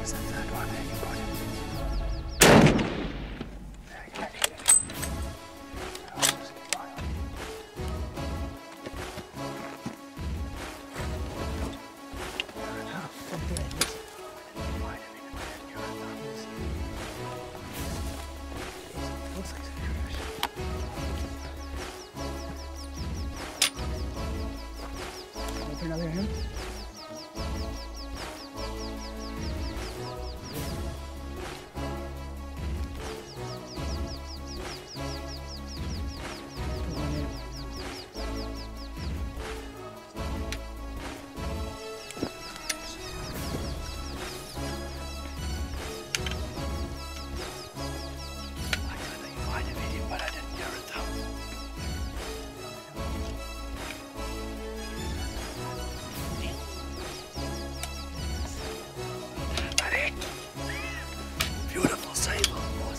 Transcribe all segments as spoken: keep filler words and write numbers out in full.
Another him. Beautiful Sable.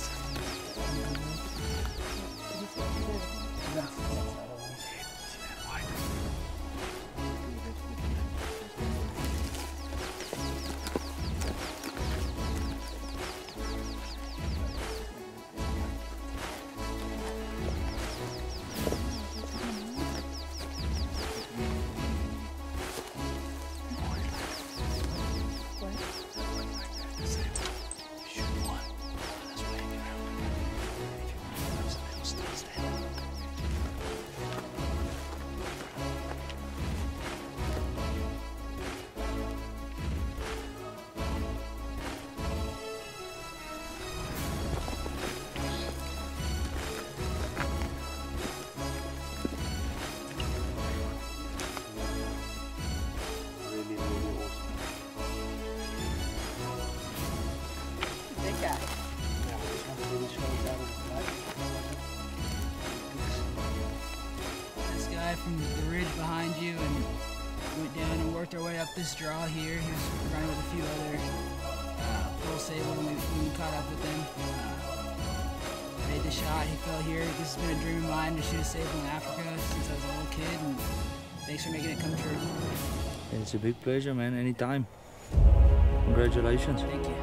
This guy from the ridge behind you and went down and worked our way up this draw here. He was running with a few other uh, full Sable when we, when we caught up with them. Uh, made the shot, he fell here. This has been a dream of mine to shoot a Sable in Africa since I was a little kid, and thanks for making it come true. It's a big pleasure, man, anytime. Congratulations. Thank you.